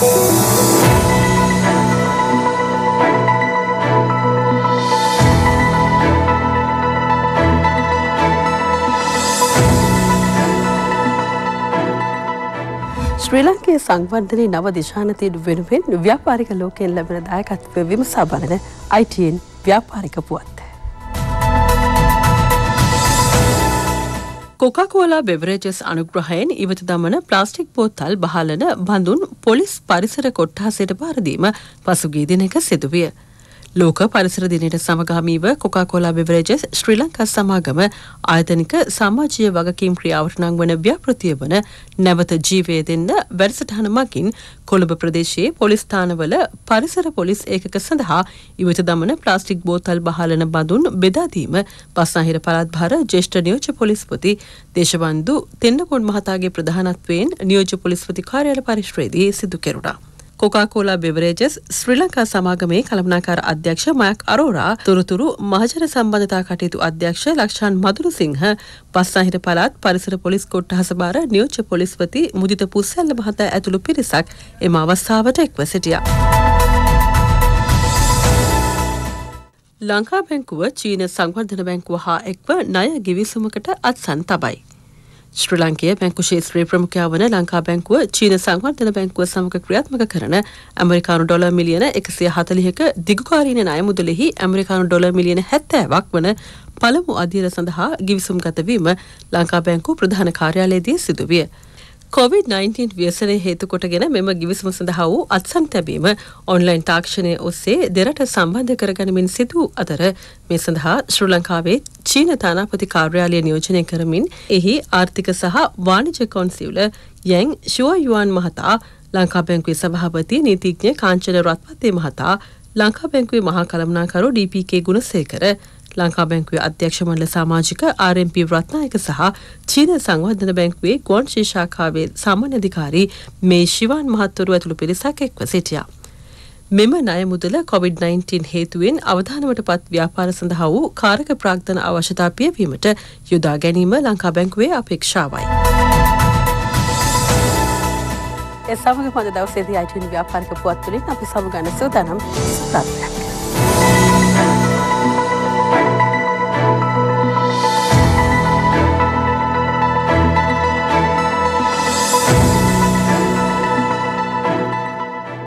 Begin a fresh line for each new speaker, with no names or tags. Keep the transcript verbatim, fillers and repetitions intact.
ශ්‍රී ලංකාවේ සංවර්ධනයේ නව දිශානතිය වෙනුවෙන් ව්‍යාපාරික ලෝකයෙන් ලැබෙන දායකත්වය විමසා බලන I T N ව්‍යාපාරික පුවත්. කොකාකෝලා බෙවරේජස් අනුග්‍රහයෙන් ඉවත දමන ප්ලාස්ටික් බෝතල් බහලන බඳුන් පොලිස් පරිසර කොට්ටාසයට බාර දීම පසුගිය දිනක සිදුවිය. ලෝක පරිසර දිනයට සමගාමීව කොකාකෝලා බෙවරේජස් ශ්‍රී ලංකා සමාගම ආයතනික සමාජීය වගකීම් ක්‍රියාවට නංවන ව්‍යාපෘතිය වන නැවත ජීවය දෙන්න වැඩසටහන මගින් කොළඹ ප්‍රදේශයේ පොලිස් ස්ථානවල පරිසර පොලිස් ඒකක සඳහා ඉවත දමන ප්ලාස්ටික් බෝතල් බහලන බඳුන් බෙදා දීම බස්නාහිර පළාත් භාර ජ්‍යෙෂ්ඨ නියෝජ්‍ය පොලිස්පති දේශබන්දු තෙන්නකෝන් මහතාගේ ප්‍රධානත්වයෙන් නියෝජ්‍ය පොලිස්පති කාර්යාල පරිශ්‍රයේදී සිදු කෙරුණා. කොකාකෝලා බෙවරේජස් ශ්‍රී ලංකා සමාගමේ කළමනාකාර අධ්‍යක්ෂ මයක් අරෝරා තොරතුරු මහජන සම්බන්ධතා කටයුතු අධ්‍යක්ෂ ලක්ෂාන් මදුරුසිංහ බස්නාහිර පළාත් පරිසර පොලිස් කොට්ටාස භාර නියෝජ්‍ය පොලිස්පති මුදිත පුස්සැල්ල මහතා ඇතුළු පිරිසක් එම අවස්ථාවට එක්ව සිටියා. ලංකා බැංකුව චීන සංවර්ධන බැංකුව හා එක්ව ණය ගිවිසුමකට අත්සන් තබයි. ශ්‍රී ලංකීය බැංකු ක්ෂේත්‍රයේ ප්‍රමුඛයා වන ලංකා බැංකුව චීන සංවර්ධන බැංකුව සමග ක්‍රියාත්මක කරන ඇමරිකානු ඩොලර් මිලියන එකසිය හතළිහක දිගුකාලීන ණය මුදලෙහි ඇමරිකානු ඩොලර් මිලියන හැත්තෑවක් වන පළමු අදියර සඳහා ගිවිසුම්ගත වීම ලංකා බැංකුව ප්‍රධාන කාර්යාලයේදී සිදුවිය. කොවිඩ් නයින්ටීන් ව්‍යසනය හේතු කොටගෙන මෙම ගිවිසුම සඳහා වූ අත්සන් තැබීම ඔන්ලයින් තාක්ෂණය ඔස්සේ දෙරට සම්බන්ධ කරගනිමින් සිදු අතර මේ සඳහා ශ්‍රී ලංකාවේ චීන තානාපති කාර්යාලය නියෝජනය කරමින් එහි ආර්ථික සහ වාණිජ්‍ය කොන්සියුල යැන් ෂුවා යුවන් මහතා ලංකා බැංකුවේ සභාපති නීතිඥ කාංචන රත්පතේ මහතා ලංකා බැංකුවේ මහා කළමනාකරු D P K Gunasekara Lanka බැංකුවේ අධ්‍යක්ෂ මණ්ඩල සමාජික ආර් එම් පී රත්නායක සහ චීන සංවර්ධන බැංකුවේ ගුවන්ශී ශාඛාවේ සාමාන්‍ය අධිකාරී මේ ශිවාන් මහත්වරු ඇතුළු පිරිසක් එක්ව සිටියා. මෙම ණය මුදල කොවිඩ් නයින්ටීන් හේතුවෙන් අවධානමට පත් ව්‍යාපාර සඳහා වූ කාරක ප්‍රාග්ධන අවශ්‍යතා පියවීමට යොදා ගැනීම ලංකා බැංකුවේ අපේක්ෂාවයි. ඒ සමග මද දවසේදී I T N ව්‍යාපාරික පුවත් තුළින් අපි සමුගන්න සූදානම්. සුප්‍රභාතය.